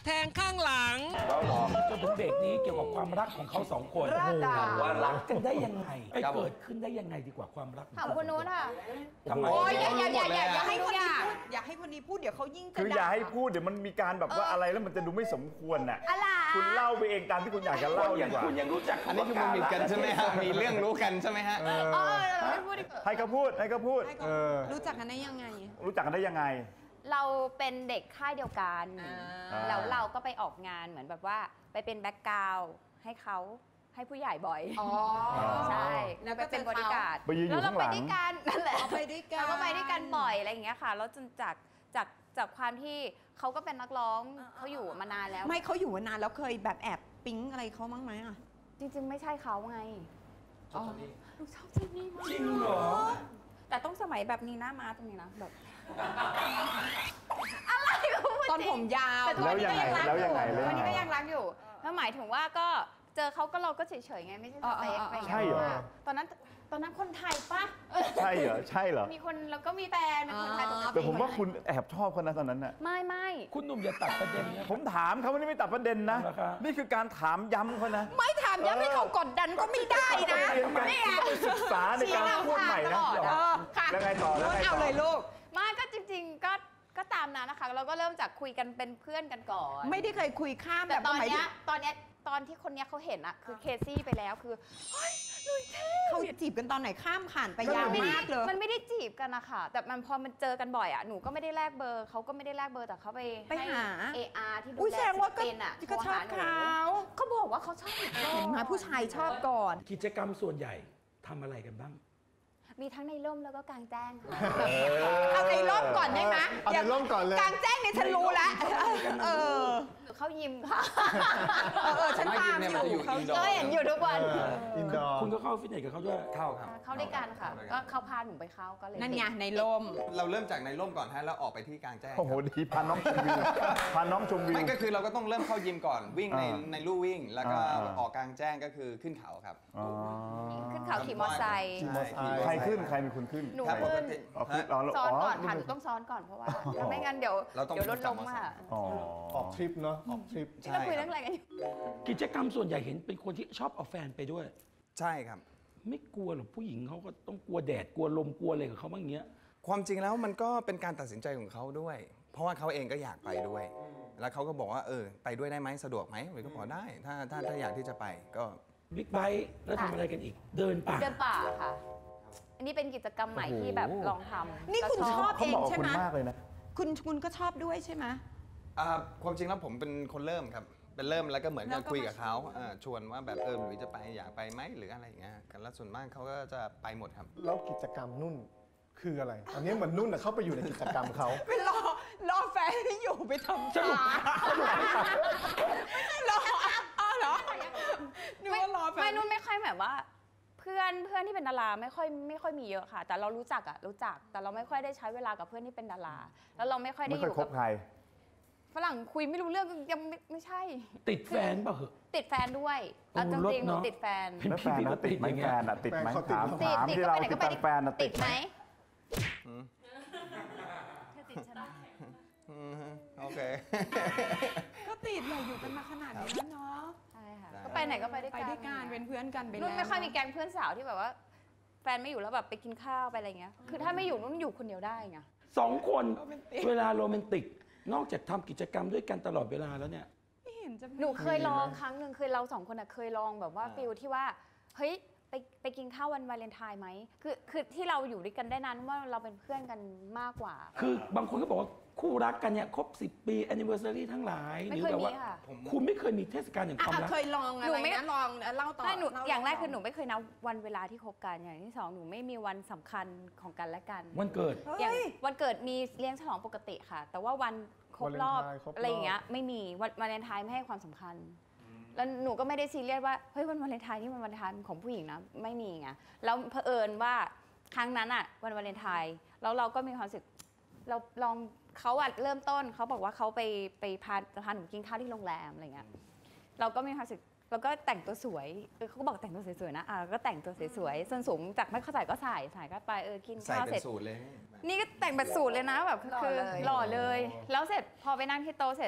แทงข้างหลังจนถึงเบรกนี้เกี่ยวกับความรักของเขาสองคนว่ารักกันได้ยังไงไปเกิดขึ้นได้ยังไงดีกว่าความรักถามคนนู้นค่ะทำไมอย่าให้คนนี้พูดอย่าให้คนนี้พูดเดี๋ยวเขายิ่งคืออย่าให้พูดเดี๋ยวมันมีการแบบว่าอะไรแล้วมันจะดูไม่สมควรน่ะคุณเล่าไปเองตามที่คุณอยากจะเล่าดีกว่าคุณยังรู้จักอันนี้คือมันมีกันใช่ไหมฮะมีเรื่องรู้กันใช่ไหมฮะให้เขาพูดรู้จักกันได้ยังไงเราเป็นเด็กค่ายเดียวกันแล้วเราก็ไปออกงานเหมือนแบบว่าไปเป็นแบ็คกราวด์ให้เขาให้ผู้ใหญ่บ่อยใช่แล้วไปเป็นบริการแล้วเราไปด้วยกันนั่นแหละเราก็ไปด้วยกันบ่อยอะไรอย่างเงี้ยค่ะแล้วจนจากความที่เขาก็เป็นนักร้องเขาอยู่มานานแล้วไม่เขาอยู่มานานแล้วเคยแบบแอบปิ๊งอะไรเขาบ้างไหมอ่ะจริงๆไม่ใช่เขาไงลูกชอบเจนนี่มากจริงเหรอแต่ต้องสมัยแบบนี้หน้ามาตรงนี้นะแบบอะไรตอนผมยาวแล้วยังไงวันนี้ก็ยังรักอยู่แล้วหมายถึงว่าก็เจอเขาก็เราก็เฉยๆไงไม่ใช่สเปคอะไรอย่างเงี้ยใช่เหรอตอนนั้นคนไทยปะใช่เหรอมีคนแล้วก็มีแฟนเป็นคนไทยแต่ผมว่าคุณแอบชอบคนนั้นตอนนั้นน่ะไม่คุณหนุ่มอย่าตัดประเด็นนะผมถามเขาไม่ตัดประเด็นนะนี่คือการถามย้ำเขานะไม่ถามย้ำให้เขากดดันก็ไม่ได้นะนี่ศึกษาในการพูดใหม่นะแล้วไงต่อเอาเลยลูกมาก็จริงๆก็ตามนั้นนะคะเราก็เริ่มจากคุยกันเป็นเพื่อนกันก่อนไม่ได้เคยคุยข้ามแต่ตอนที่คนนี้เขาเห็นอะคือเคซี่ไปแล้วคือเฮ้ยหนุ่ยเท่เขาจีบกันตอนไหนข้ามผ่านไปยาวมากเลยมันไม่ได้จีบกันนะคะแต่มันพอมันเจอกันบ่อยอะหนูก็ไม่ได้แลกเบอร์เขาก็ไม่ได้แลกเบอร์แต่เขาไปหา AR ที่ดูแลเป็นอะก็ชอบเขาบอกว่าเขาชอบมาผู้ชายชอบก่อนกิจกรรมส่วนใหญ่ทำอะไรกันบ้างมีทั้งในร่มแล้วก็กลางแจ้งค่ะเอาในร่มก่อนได้ไหมเอาในร่มก่อนเลยกลางแจ้งเนี่ยฉันรู้แล้วเขายิมค่ะฉันตามอยู่เขาเห็นอยู่ทุกวันคุณก็เข้าฟิตเนสกับเขาด้วยเข้าครับเข้าด้วยกันค่ะก็เขาพาหนูไปเข้าก็เลยนั่นไงในร่มเราเริ่มจากในร่มก่อนฮะแล้วออกไปที่กลางแจ้งโอ้โหดีพาน้องชมวิวไม่ก็คือเราก็ต้องเริ่มเข้ายิมก่อนวิ่งในลู่วิ่งแล้วก็ออกกลางแจ้งก็คือขึ้นเขาครับขึ้นเขาขี่มอเตอร์ไซค์ใครขึ้นใครเป็นคนขึ้นหนูขึ้นซ้อนก่อนค่ะหนูต้องซ้อนก่อนเพราะว่าถ้าไม่งั้นเดี๋ยวรถล้มค่ะออกทริปเนาะออกทริปที่เราคุยเรื่องอะไรกันอยู่กิจกรรมส่วนใหญ่เห็นเป็นคนที่ชอบเอาแฟนไปด้วยใช่ครับไม่กลัวหรอกผู้หญิงเขาก็ต้องกลัวแดดกลัวลมกลัวอะไรกับเขาบ้างเงี้ยความจริงแล้วมันก็เป็นการตัดสินใจของเขาด้วยเพราะว่าเขาเองก็อยากไปด้วยแล้วเขาก็บอกว่าไปด้วยได้ไหมสะดวกไหมผมก็บอกได้ถ้าอยากที่จะไปก็บิ๊กไบค์แล้วทำอะไรกันอีกเดินป่าค่ะอันนี้เป็นกิจกรรมใหม่ที่แบบลองทำนี่คุณชอบเองใช่ไหมมากเลยนะคุณก็ชอบด้วยใช่ไหมความจริงแล้วผมเป็นคนเริ่มครับเป็นเริ่มแล้วก็เหมือนกับคุยกับเขาชวนว่าแบบหรือจะไปอยากไปไหมหรืออะไรอย่างเงี้ยกันแล้วส่วนมากเขาก็จะไปหมดครับแล้วกิจกรรมนุ่นคืออะไรอันนี้เหมือนนุ่นเข้าไปอยู่ในกิจกรรมเขาไปรอแฟนที่อยู่ไปทำการรอเหรอไม่นุ่นไม่ค่อยแบบว่าเพื่อนที่เป็นดาราไม่ค่อยมีเยอะค่ะแต่เรารู้จักแต่เราไม่ค่อยได้ใช้เวลากับเพื่อนที่เป็นดาราแล้วเราไม่ค่อยได้อยู่กับใครฝรั่งคุยไม่รู้เรื่องยังไม่ใช่ติดแฟนป่ะเหรอติดแฟนด้วยจริงๆหนูติดแฟนแล้วแฟนติดไหมแฟนติดไหมถามที่เราติดแฟนติดไหมเธอติดฉันโอเคก็ติดเลยอยู่กันมาขนาดนี้แล้วเนาะใช่ค่ะก็ไปไหนก็ไปด้วยกันเป็นเพื่อนกันไปแล้วนุ่นไม่ค่อยมีแก๊งเพื่อนสาวที่แบบว่าแฟนไม่อยู่แล้วแบบไปกินข้าวไปอะไรเงี้ยคือถ้าไม่อยู่นุ่นอยู่คนเดียวได้ไง 2 คนเวลาโรแมนติกนอกจากทำกิจกรรมด้วยกันตลอดเวลาแล้วเนี่ยหนูเคยลองครั้งหนึ่งคือเรา2 คนเคยลองแบบว่าฟิลที่ว่าเฮ้ยไปกินข้าววันวาเลนไทน์ไหมคือที่เราอยู่ด้วยกันได้นั้นว่าเราเป็นเพื่อนกันมากกว่าคือบางคนก็บอกว่าคู่รักกันเนี่ยครบ10 ปี anniversary ทั้งหลายหรือแบบว่าคุณไม่เคยมีเทศกาลอย่างความรักเคยลองอะไรนะลองเล่าต่ออย่างแรกคือหนูไม่เคยนับวันเวลาที่คบกันอย่างที่2หนูไม่มีวันสำคัญของกันและกันวันเกิดอย่างวันเกิดมีเลี้ยงฉลองปกติค่ะแต่ว่าวันครบรอบอะไรอย่างเงี้ยไม่มีวันวาเลนไทน์ไม่ให้ความสำคัญแล้วหนูก็ไม่ได้ซีเรียสว่าเฮ้ยวันวาเลนไทน์นี่วันวาเลนไทน์ของผู้หญิงนะไม่มีไงแล้วเผอิญว่าครั้งนั้นอะวันวาเลนไทน์แล้วเราก็มีความรู้สึกเราลองเขาเริ่มต้นเขาบอกว่าเขาไปพาหนูกินข้าวที่โรงแรมอะไรเงี้ยเราก็มีความรู้สึกเราก็แต่งตัวสวยเขาก็บอกแต่งตัวสวยๆนะก็แต่งตัวสวยๆส้นสูงจากไม่เข้าใส่ก็ใส่ก็ไปกินข้าวเสร็จนี่ก็แต่งแบบสูทเลยนะแบบคือหล่อเลยแล้วเสร็จพอไปนั่งที่โต๊ะเสร็จ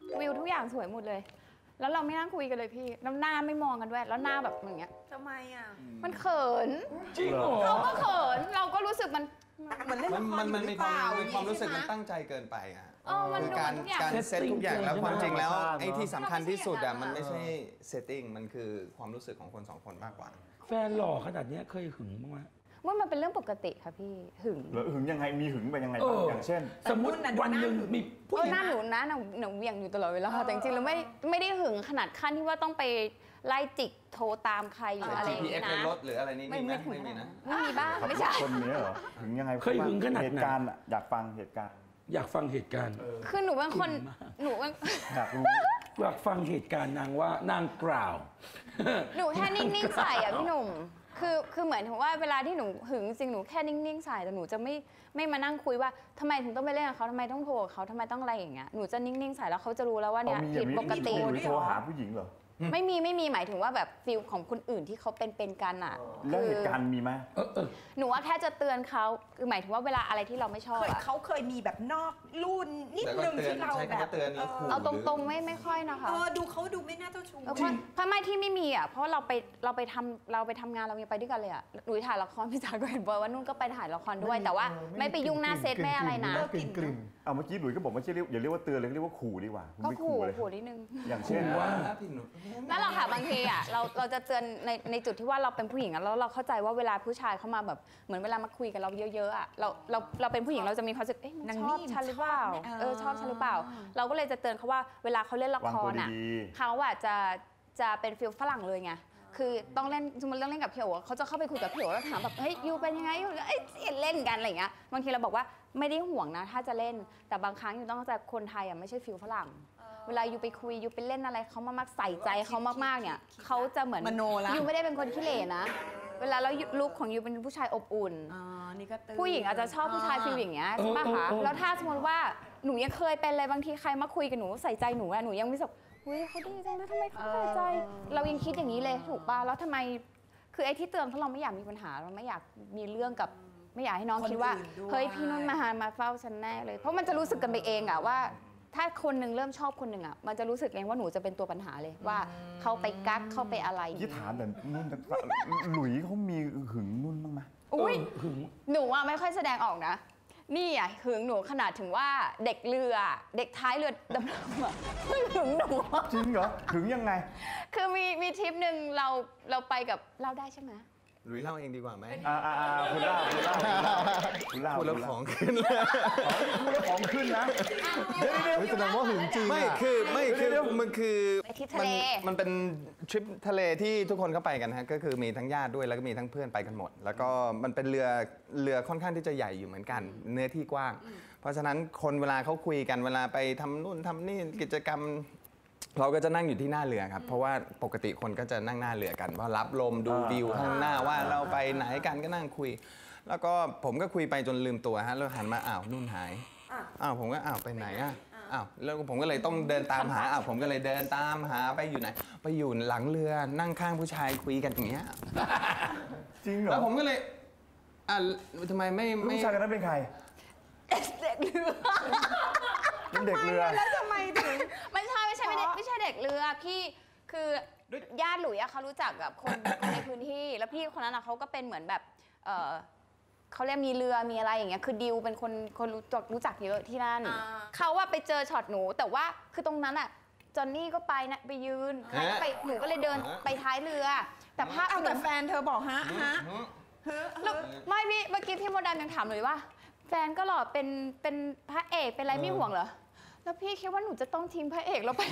วิวทุกอย่างสวยหมดเลย แล้วเราไม่นั่งคุยกันเลยพี่แล้วหน้าไม่มองกันด้วยแล้วหน้าแบบอย่างเงี้ยทำไมอ่ะมันเขินจริงเหรอเขาก็เขินเราก็รู้สึกมันเหมือนเล่นละครมันหมีรือคเปวามล่ามีความรู้สึกมันใช่ไหตั้งใจเกินไปอ่ะมันคือดูการทุกอย่างการเซตทุกอย่างแล้วความจริงแล้วธรรมชาติไอ้ที่สำคัญที่สุดอ่ะเนอะมันไม่ใช่เซตติ้งมันคือความรู้สึกของคนสองคนมากกว่าแฟนหล่อขนาดเนี้ยเคยหึงบ้างไหมว่ามันเป็นเรื่องปกติค่ะพี่หึงหรือหึงยังไงมีหึงไปยังไงเอบ้างออย่างเช่นสมมติวันหนึ่งมีผู้หญิงหน้าหนูนะหนูเหวี่ยงอยู่ตลอดเวลาแต่จริงๆแล้วไม่ได้หึงขนาดขั้นที่ว่าต้องไปไล่จิกโทรตามใครหรืออะไรอย่าง GPS นี้ในนะรถหรืออะไรนี่มีไหมถึงไม่มีนะไม่มีบ้างขับไม่รถใช่คนนี้เหรอหึงยังไงเคยหึงขนาดไหนเหตุการณ์อะอยากฟังเหตุการณ์อยากฟังเหตุการณ์คือหนูเป็นคนหนูเป็นอยากรู้อยากฟังเหตุการณ์นางว่านางกล่าวหนูแค่นิ่งๆใส่อ่ะพี่หนุ่มคือเหมือนถึงว่าเวลาที่หนูหึงจริงหนูแค่นิ่งๆใส่แต่หนูจะไม่มานั่งคุยว่าทำไมถึงต้องไปเล่นกับเขาทำไมต้องโทรกับเขาทำไมต้องอะไรอย่างเงี้ยหนูจะนิ่งๆใส่แล้วเขาจะรู้แล้วว่าเนี่ยมีอผิย่าดงนี้ปกติหรือโทรหาผู้หญิงเหรอไม่มีหมายถึงว่าแบบฟิลของคนอื่นที่เขาเป็นกันอ่ะแล้วเหตุการณ์มีไหมหนูว่าแค่จะเตือนเขาคือหมายถึงว่าเวลาอะไรที่เราไม่ชอบเคยอะเขาเคยมีแบบนอกรุ่นนิดแต่ก็นึงเตือนที่เราใช้แบคำบว่าเตือนแล้วขู่เอาตรงๆไม่ค่อยนะคะดูเขาดูไม่น่าเจ้าชู้เพราะไม่ที่ไม่มีอ่ะเพราะเราไปทำงานเรายังไปด้วยกันเลยอ่ะหนูถ่ายละครพี่จ๋าก็เห็นว่านุ่นก็ไปถ่ายละครด้วยแต่ว่าไม่ไปยุ่งหน้าเซตไม่อะไรนะกลิ่นเอาเมื่อกี้หลุยส์ก็บอกไม่ใช่เรียกอย่าเรียกว่าเตือนเลยเรียกว่าขู่ดีกว่าคุณก็ไม่ขู่ขู่เลยขู่นิดนึงอย่างเช่นว่าพี่หนูนั่นแหละค่ะบางทีอ่ะเราจะเตือนในจุดที่ว่าเราเป็นผู้หญิงอ่ะแล้วเราเข้าใจว่าเวลาผู้ชายเข้ามาแบบเหมือนเวลามาคุยกับเราเยอะๆอ่ะเราเป็นผู้หญิงเราจะมีความรู้สึกเอ๊ะมันชอบฉันหรือเปล่าชอบฉันหรือเปล่า เราก็เลยจะเตือนเขาว่าเวลาเขาเล่นละวางคตัวรอ่ะดีเขาอ่ะจะเป็นฟิลฝรั่งเลยไงคือต้องเล่นสมมติเล่นกับพี่โอ๋เขาจะเข้าไปคุยกับพี่โอ๋แล้วถามแบบเฮ้ยยูเป็นยังไงยูเอ้ยเล่นกันอะไรอย่างเงี้ยบางทีเราบอกว่าไม่ได้ห่วงนะถ้าจะเล่นแต่บางครั้งยูต้องเข้าใจคนไทยอ่ะไม่ใช่ฟิลฝรั่ง เวลายูไปคุยยูไปเล่นอะไรเขามากๆใส่ใจเขามากๆเนี่ยเขาจะเหมือนมโนละยูไม่ได้เป็นคนขี้เหร่นะ เวลาแล้วลุคของยูเป็นผู้ชายอบอุ่นนี่ก็เตือนผู้หญิงอาจจะชอบผู้ชายฟิลอย่างเงี้ยใช่ปะคะแล้วถ้าสมมติว่าหนูยังเคยเป็นเลยบางทีใครมาคุยกับหนูใส่ใจหนูอะหนูยังรู้สึกเฮ้ยเขาดีจังนะทำไมเขาใส่ใจ เรายังคิดอย่างนี้เลยถูกปะแล้วทำไมคือไอ้ที่เตือนเพราะเราไม่อยากมีปัญหาเราไม่อยากมีเรื่องกับไม่อยากให้น้องคิดว่าเฮ้ยพี่นุ่นมาเฝ้าฉันแน่เลย เพราะมันจะรู้สึกกันไปเองอะว่าถ้าคนหนึ่งเริ่มชอบคนหนึ่งอะมันจะรู้สึกเองว่าหนูจะเป็นตัวปัญหาเลยว่าเขาไปกักเขาไปอะไรยี่ถามแต่นุ่นหลุยเขามีหึงนุ่นบ้างไหมอุ้ยหึงหนูอะไม่ค่อยแสดงออกนะ นี่อะหึงหนูขนาดถึงว่าเด็กเรือเด็กท้ายเรือดำน้ำอะไม่หึงหนูอะจริงเหรอหึงยังไงคือมีทริปหนึ่งเราไปกับเล่าได้ใช่ไหมหลุยเล่าเองดีกว่าไหมคุณเล่าพูดแล้วของขึ้นเลยพูดแล้วของขึ้นนะเดี๋ยวเฮ้ยแสดงว่าหึงจริงไม่อะคือมันคือไปที่ทะเลมันเป็นทริปทะเลที่ทุกคนเข้าไปกันฮะก็คือมีทั้งญาติด้วยแล้วก็มีทั้งเพื่อนไปกันหมด แล้วก็มันเป็นเรือค่อนข้างที่จะใหญ่อยู่เหมือนกันเนื้อที่กว้าง เพราะฉะนั้นคนเวลาเขาคุยกันเวลาไปทำนู่นทำนี่กิจกรรม เราก็จะนั่งอยู่ที่หน้าเรือครับเพราะว่าปกติคนก็จะนั่งหน้าเรือกันว่ารับลมดูวิวข้างหน้าว่าเราไปไหนกันก็นั่งคุย แล้วก็ผมก็คุยไปจนลืมตัวฮะแล้วหันมาอ้าวนุ่นหายผมก็ไปไหนแล้วผมก็เลยต้องเดินตามหาผมก็เลยเดินตามหาไปอยู่ไหนไปอยู่หลังเรือนั่งข้างผู้ชายคุยกันอย่างเงี้ยจริงเหรอแล้วผมก็เลยทำไมไม่ลูกชายกันนั้นเป็นใครเด็กเรือเป็นเด็กเรือแล้วทำไมถึงไม่ใช่ไม่ใช่เด็กเรือพี่คือญาติหลุยอะเขารู้จักกับคนในพื้นที่แล้วพี่คนนั้นอะเขาก็เป็นเหมือนแบบเขาเรียกมีเรือมีอะไรอย่างเงี้ยคือดิวเป็นคนรู้จักเยอะที่นั่นเขาว่าไปเจอช็อตหนูแต่ว่าคือตรงนั้นอะจอนนี่ก็ไปนะไปยืนใครก็ไปหนูก็เลยเดินไปท้ายเรือ แต่ภาพเอาแต่แฟนเธอบอกฮะแล้วไม่พี่เมื่อกี้พี่โมดามยังถามเลยว่า แฟนก็หล่อเป็นพระเอกเป็นอะไรไม่ห่วงเหรอแล้วพี่คิดว่าหนูจะต้องทิ้งพระเอกแล้วไป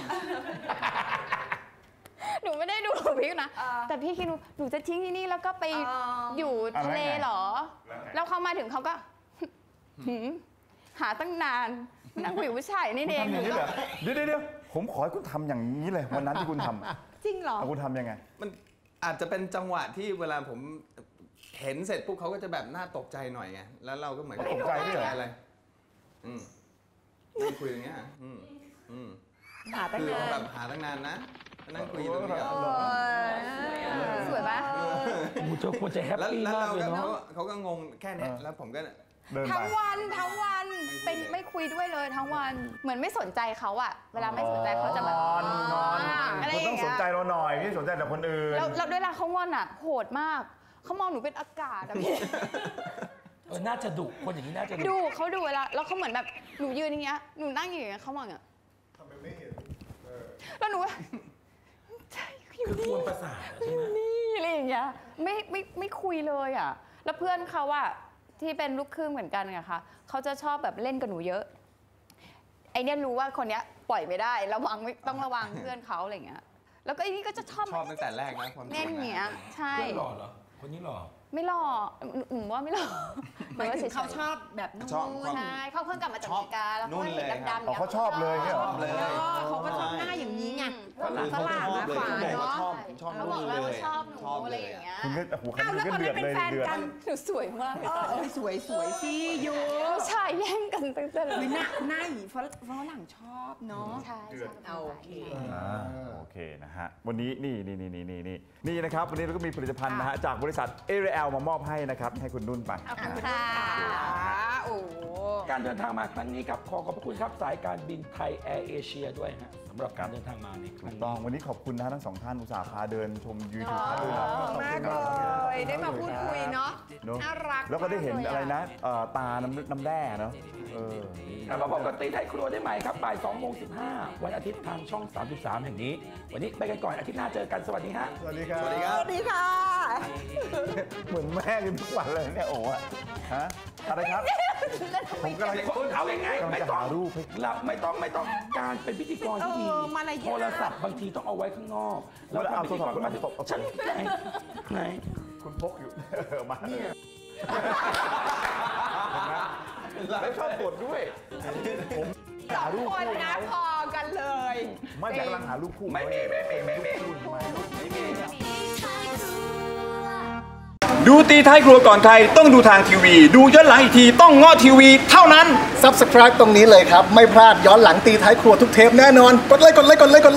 หนูไม่ได้ดูพี่นะแต่พี่คิดหนูจะทิ้งที่นี่แล้วก็ไปอยู่ทะเลเหรอ แล้วเขามาถึงเขาก็ หาตั้งนานนั่งคุยกับผู้ชายนี่เองทำอย่างนี้เหรอเดี๋ยวผมขอให้คุณทำอย่างนี้เลยวันนั้นที่คุณทำจริงเหรอคุณทำยังไงมันอาจจะเป็นจังหวะที่เวลาผมเห็นเสร็จปุ๊บเขาก็จะแบบน่าตกใจหน่อยไงแล้วเราก็เหมือนตกใจด้วยเหรออะไรนั่งคุยอย่างเงี้ยหาตั้งคือนานแบบหาตั้งนานนะนั่งคุยตรงนี้สวยปะโอ้โหเธอควรจะแฮปแล้วปี้แล้วมากเราเลยก็เนาะเขาก็งงแค่เนี้ยแล้วผมก็เดินไปทั้งวันเป็นไม่คุยด้วยเลยทั้งวันเหมือนไม่สนใจเขาอะเวลาไม่สนใจเขาจะแบบนอนอะไรคุณอต้ย่าองงสเงี้นยใจเราหน่อยไม่สนใจแต่คนอื่นแล้วเวลาเขางอนอะโหดมากเขามองหนูเป็นอากาศอะพี่น่าจะดุคนอย่างนี้น่าจะดุดูเขาดูเวลาแล้วเขาเหมือนแบบหนูยืนอย่างเงี้ยหนูนั่งอยู่อย่างเงี้ยเขามองอย่างเงี้ยแล้วหนูว่าคือควรประสาทใช่ไหมนี่อะไรอย่างเงี้ยไม่คุยเลยอ่ะแล้วเพื่อนเขาอะที่เป็นลูกครึ่งเหมือนกันอะค่ะเขาจะชอบแบบเล่นกับหนูเยอะไอเนี้ยรู้ว่าคนเนี้ยปล่อยไม่ได้ระวังไม่ต้องระวังเพื่อนเขาอะไรอย่างเงี้ยแล้วก็ไอ้นี่ก็จะชอบตั้งแต่แรกนะความเล่นอย่างเงี้ยใช่เพื่อนหล่อเหรอคนนี้หล่อไม่หล่อหนูว่าไม่หล่อหมายถึงเขาชอบแบบนุ่นใช่เขาเพิ่งกลับมาจากอเมริกาแล้วเขาเห็นดำๆอ๋อเขาชอบเลยเนี่ยเหรอเขาก็ชอบหน้าอย่างนี้ไงฝรั่งนะฝรั่งเนาะชอบเขาบอกแล้วว่าชอบหนูอะไรอย่างเงี้ยคุณก็โอ้โหคันอ้าวนี้แล้วก็ตอนเดือนั้ดนเป็นเลยแฟนเดือดกันหนูสวยมากเลยสวยสิยูผู้ชายแย่งกันตั้งแต่หน้าหยีฝรั่งชอบเนาะใช่ใช่เอาโอเคโอเคนะฮะวันนี้นี่นะครับวันนี้เราก็มีผลิตภัณฑ์นะฮะจากบริษัทเอเรลมามอบให้นะครับให้คุณนุ่นไปขอบคุณค่ะโอ้การเดินทางมาครั้งนี้ครับขอขอบพระคุณครับสายการบินไทยแอร์เอเชียด้วยฮะสำหรับการเดินทางมาในคถูรั้งกนี้ต้องวันนี้ขอบคุณนะฮะทั้งสองท่านอุตส่าห์พาเดินชมวิวทิวทัศน์ด้วยนะมากเลย ได้มาพูดคุยเนาะเนอะน่ารักแล้วก็ได้เห็นอะไรนะตาน้ำแร่เนาะกลับมาพบกับตีไทยครัวได้ใหม่ครับบ่าย2:15วันอาทิตย์ทางช่อง 33 แห่งนี้ วันนี้ไปกันก่อนอาทิตย์หน้าเจอกันสวัสดีฮะสวัสดีครับสวัสดีค่ะเหมือนแม่กันทุกวันเลยเนี่ยโอ้อะฮะอะไรครับผมกำลังเอายังไงกำลังไม่จะต้อหาง รูปให้เราไม่ต้องการเป็นพิธีกรที่ดีมารยาทโทรศัพท์บางทีต้องเอาไว้ข้างนอกแล้วก็พิธีกรมาฉันไหนคุณพกอยู่ มาแล้วชอบกดด้วยผมหารูปคนคู่นะพอกันเลยไม่แต่กำลังหารูปคู่ไม่มีดูตีท้ายครัวก่อนใครต้องดูทางทีวี ดูย้อนหลังอีกทีต้องง้อทีวีเท่านั้น Subscribe ตรงนี้เลยครับ ไม่พลาดย้อนหลังตีท้ายครัวทุกเทปแน่นอน กดไลค์